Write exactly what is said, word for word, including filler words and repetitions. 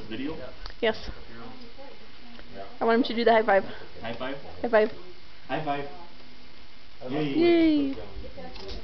video? Yes. I want him to do the high five. High five? High five. High five. Yay. Yay.